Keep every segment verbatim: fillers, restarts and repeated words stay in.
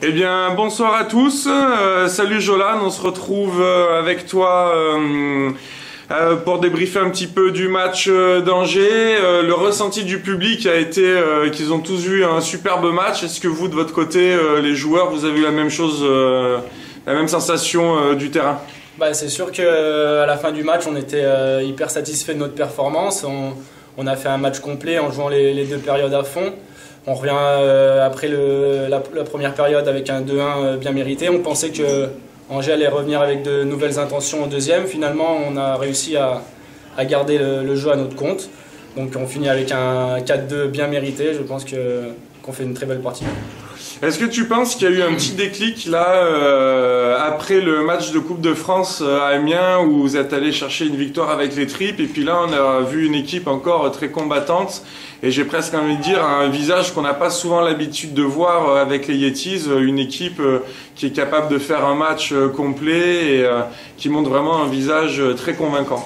Eh bien, bonsoir à tous. Euh, salut Jolan, on se retrouve euh, avec toi euh, euh, pour débriefer un petit peu du match euh, d'Angers. Euh, le ressenti du public a été euh, qu'ils ont tous eu un superbe match. Est-ce que vous, de votre côté, euh, les joueurs, vous avez eu la même chose, euh, la même sensation euh, du terrain? Bah, c'est sûr qu'à la fin du match, on était euh, hyper satisfait de notre performance. On, on a fait un match complet en jouant les, les deux périodes à fond. On revient euh, après le, la, la première période avec un deux un euh, bien mérité. On pensait que Angers allait revenir avec de nouvelles intentions en deuxième. Finalement, on a réussi à, à garder le, le jeu à notre compte. Donc on finit avec un quatre deux bien mérité. Je pense que, qu'on fait une très belle partie. Est-ce que tu penses qu'il y a eu un petit déclic là euh, après le match de Coupe de France à Amiens où vous êtes allé chercher une victoire avec les tripes et puis là on a vu une équipe encore très combattante et j'ai presque envie de dire un visage qu'on n'a pas souvent l'habitude de voir avec les Yetis, une équipe qui est capable de faire un match complet et qui montre vraiment un visage très convaincant?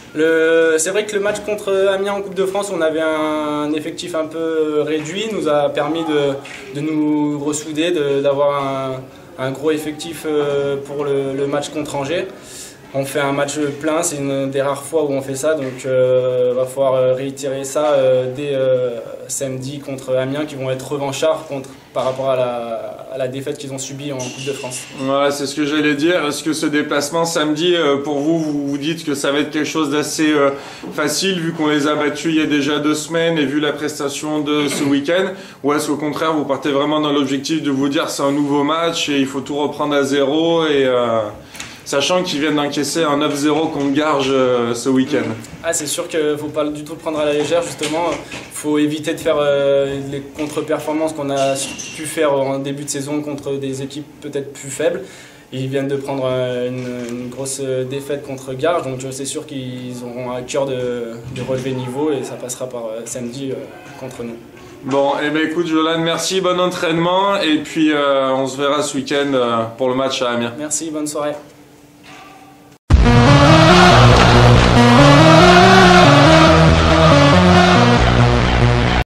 C'est vrai que le match contre Amiens en Coupe de France, on avait un effectif un peu réduit, nous a permis de, de nous ressouder, d'avoir un, un gros effectif pour le, le match contre Angers. On fait un match plein, c'est une des rares fois où on fait ça, donc il euh, va falloir réitérer ça euh, dès euh, samedi contre Amiens, qui vont être revanchards contre, par rapport à la, à la défaite qu'ils ont subie en Coupe de France. Ouais, c'est ce que j'allais dire. Est-ce que ce déplacement samedi, euh, pour vous, vous vous dites que ça va être quelque chose d'assez euh, facile, vu qu'on les a battus il y a déjà deux semaines et vu la prestation de ce week-end, ou est-ce qu'au contraire, vous partez vraiment dans l'objectif de vous dire c'est un nouveau match et il faut tout reprendre à zéro et... Euh sachant qu'ils viennent d'encaisser un neuf zéro contre Garges euh, ce week-end? Ah, c'est sûr qu'il ne faut pas du tout le prendre à la légère, justement. Il faut éviter de faire euh, les contre-performances qu'on a pu faire en début de saison contre des équipes peut-être plus faibles. Ils viennent de prendre euh, une, une grosse défaite contre Garges, donc c'est sûr qu'ils auront à cœur de, de relever niveau et ça passera par euh, samedi euh, contre nous. Bon, et eh ben écoute Jolan, merci, bon entraînement et puis euh, on se verra ce week-end euh, pour le match à Amiens. Merci, bonne soirée.